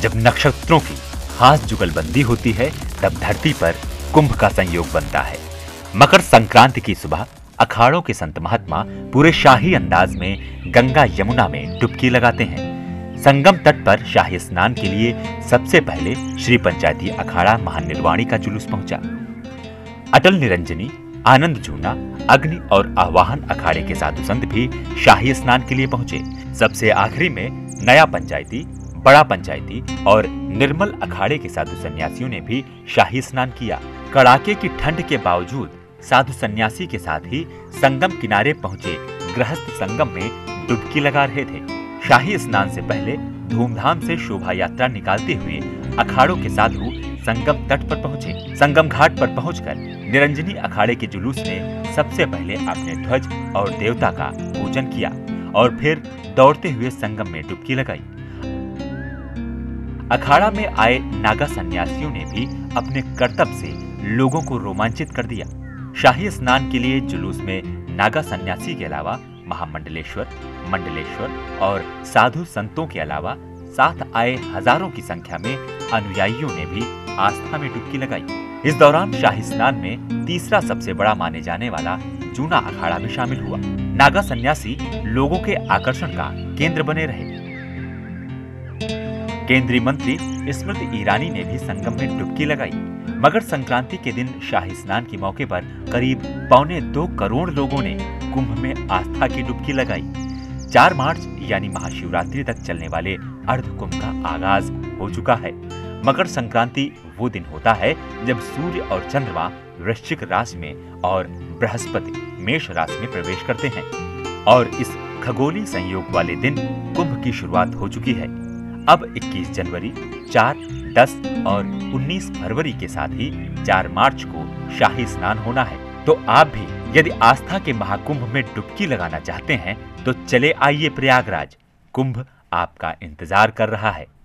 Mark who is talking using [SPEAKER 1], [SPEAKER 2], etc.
[SPEAKER 1] जब नक्षत्रों की खास जुगलबंदी होती है तब धरती पर कुंभ का संयोग बनता है। मकर संक्रांति की सुबह अखाड़ों के संत महात्मा पूरे शाही अंदाज में गंगा यमुना में डुबकी लगाते हैं। संगम तट पर शाही स्नान के लिए सबसे पहले श्री पंचायती अखाड़ा महानिर्वाणी का जुलूस पहुंचा। अटल निरंजनी, आनंद जूना, अग्नि और आवाहन अखाड़े के साधु संत भी शाही स्नान के लिए पहुंचे। सबसे आखिरी में नया पंचायती, बड़ा पंचायती और निर्मल अखाड़े के साधु सन्यासियों ने भी शाही स्नान किया। कड़ाके की ठंड के बावजूद साधु सन्यासी के साथ ही संगम किनारे पहुंचे गृहस्थ संगम में डुबकी लगा रहे थे। शाही स्नान से पहले धूमधाम से शोभा यात्रा निकालते हुए अखाड़ों के साधु संगम तट पर पहुंचे। संगम घाट पर पहुंचकर निरंजनी अखाड़े के जुलूस ने सबसे पहले अपने ध्वज और देवता का पूजन किया और फिर दौड़ते हुए संगम में डुबकी लगाई। अखाड़ा में आए नागा सन्यासियों ने भी अपने करतब से लोगों को रोमांचित कर दिया। शाही स्नान के लिए जुलूस में नागा सन्यासी के अलावा महामंडलेश्वर, मंडलेश्वर और साधु संतों के अलावा साथ आए हजारों की संख्या में अनुयायियों ने भी आस्था में डुबकी लगाई। इस दौरान शाही स्नान में तीसरा सबसे बड़ा माने जाने वाला जूना अखाड़ा भी शामिल हुआ। नागा सन्यासी लोगों के आकर्षण का केंद्र बने रहे। केंद्रीय मंत्री स्मृति ईरानी ने भी संगम में डुबकी लगाई। मकर संक्रांति के दिन शाही स्नान के मौके पर करीब 1.25 करोड़ लोगों ने कुंभ में आस्था की डुबकी लगाई। 4 मार्च यानी महाशिवरात्रि तक चलने वाले अर्ध कुंभ का आगाज हो चुका है। मकर संक्रांति वो दिन होता है जब सूर्य और चंद्रमा वृश्चिक राशि में और बृहस्पति मेष राशि में प्रवेश करते हैं और इस खगोलीय संयोग वाले दिन कुंभ की शुरुआत हो चुकी है। अब 21 जनवरी, 4, 10 और 19 फरवरी के साथ ही 4 मार्च को शाही स्नान होना है। तो आप भी यदि आस्था के महाकुंभ में डुबकी लगाना चाहते हैं तो चले आइए प्रयागराज। कुंभ आपका इंतजार कर रहा है।